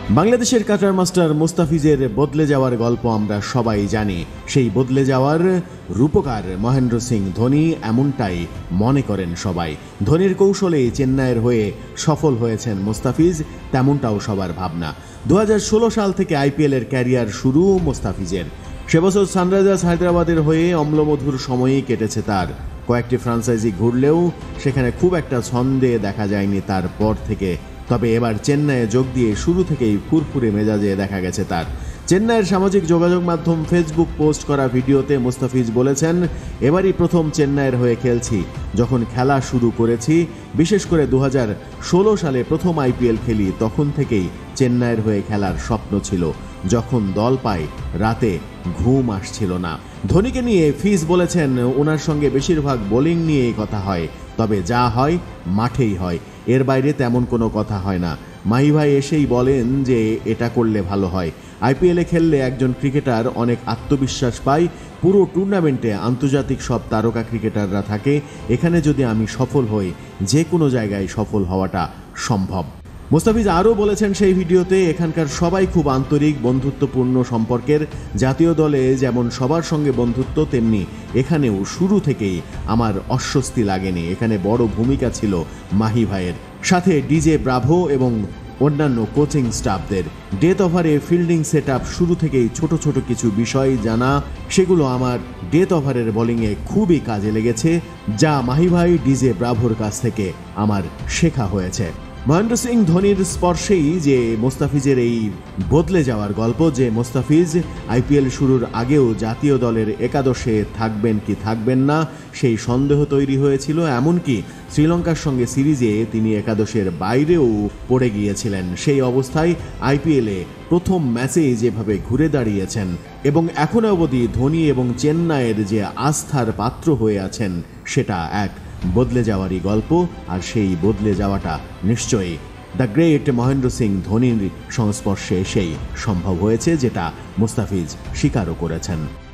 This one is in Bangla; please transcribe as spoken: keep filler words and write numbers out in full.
বাংলাদেশের কাটার মাস্টার মুস্তাফিজের বদলে যাওয়ার গল্প আমরা সবাই জানি। সেই বদলে যাওয়ার রূপকার মহেন্দ্র সিং ধোনি এমনটাই মনে করেন সবাই। ধোনির কৌশলে চেন্নাইয়ের হয়ে সফল হয়েছেন মুস্তাফিজ, তেমনটাও সবার ভাবনা। দু হাজার ষোলো সাল থেকে আইপিএলের ক্যারিয়ার শুরু মুস্তাফিজের। সে বছর সানরাইজার্স হায়দ্রাবাদের হয়ে অম্লমধুর সময়ই কেটেছে তার। কয়েকটি ফ্রাঞ্চাইজি ঘুরলেও সেখানে খুব একটা ছন্দে দেখা যায়নি তার পর থেকে। তবে এবার চেন্নাইয়ে যোগ দিয়ে শুরু থেকেই ফুরফুরে মেজাজে দেখা গেছে তার। চেন্নাইয়ের সামাজিক যোগাযোগ মাধ্যম ফেসবুক পোস্ট করা ভিডিওতে মুস্তাফিজ বলেছেন, এবারই প্রথম চেন্নাইয়ের হয়ে খেলছি। যখন খেলা শুরু করেছি, বিশেষ করে দু হাজার ষোলো সালে প্রথম আইপিএল খেলি, তখন থেকেই চেন্নাইয়ের হয়ে খেলার স্বপ্ন ছিল। যখন দল পাই, রাতে ঘুম আসছিল না। ধোনিকে নিয়ে ফিজ বলেছেন, ওনার সঙ্গে বেশিরভাগ বোলিং নিয়েই কথা হয়, তবে যা হয় মাঠেই হয়, এর বাইরে তেমন কোনো কথা হয় না। মাহি ভাই এসেই বলেন যে এটা করলে ভালো হয়। আইপিএলে খেললে একজন ক্রিকেটার অনেক আত্মবিশ্বাস পায়। পুরো টুর্নামেন্টে আন্তর্জাতিক সব তারকা ক্রিকেটাররা থাকে। এখানে যদি আমি সফল হই, যে কোনো জায়গায় সফল হওয়াটা সম্ভব। মুস্তাফিজ আরও বলেছেন সেই ভিডিওতে, এখানকার সবাই খুব আন্তরিক, বন্ধুত্বপূর্ণ সম্পর্কের। জাতীয় দলে যেমন সবার সঙ্গে বন্ধুত্ব, তেমনি এখানেও শুরু থেকেই আমার অস্বস্তি লাগেনি। এখানে বড় ভূমিকা ছিল মাহি ভাইয়ের, সাথে ডিজে ব্রাভো এবং অন্যান্য কোচিং স্টাফদের। ডেথ ওভারে ফিল্ডিং সেট আপ শুরু থেকেই ছোট ছোট কিছু বিষয় জানা, সেগুলো আমার ডেথ ওভারের বোলিংয়ে খুবই কাজে লেগেছে, যা মাহি ভাই ডিজে ব্রাভোর কাছ থেকে আমার শেখা হয়েছে। মহেন্দ্র সিং ধোনির স্পর্শেই যে মুস্তাফিজের এই বদলে যাওয়ার গল্প, যে মুস্তাফিজ আইপিএল শুরুর আগেও জাতীয় দলের একাদশে থাকবেন কি থাকবেন না সেই সন্দেহ তৈরি হয়েছিল। এমনকি শ্রীলঙ্কার সঙ্গে সিরিজে তিনি একাদশের বাইরেও পড়ে গিয়েছিলেন। সেই অবস্থায় আইপিএলে প্রথম ম্যাচেই যেভাবে ঘুরে দাঁড়িয়েছেন এবং এখনো অবধি ধোনি এবং চেন্নাইয়ের যে আস্থার পাত্র হয়ে আছেন, সেটা এক বদলে যাওয়ারই গল্প। আর সেই বদলে যাওয়াটা নিশ্চয়ই দ্য গ্রেট মহেন্দ্র সিং ধোনির সংস্পর্শে এসেই সম্ভব হয়েছে, যেটা মুস্তাফিজ স্বীকারও করেছেন।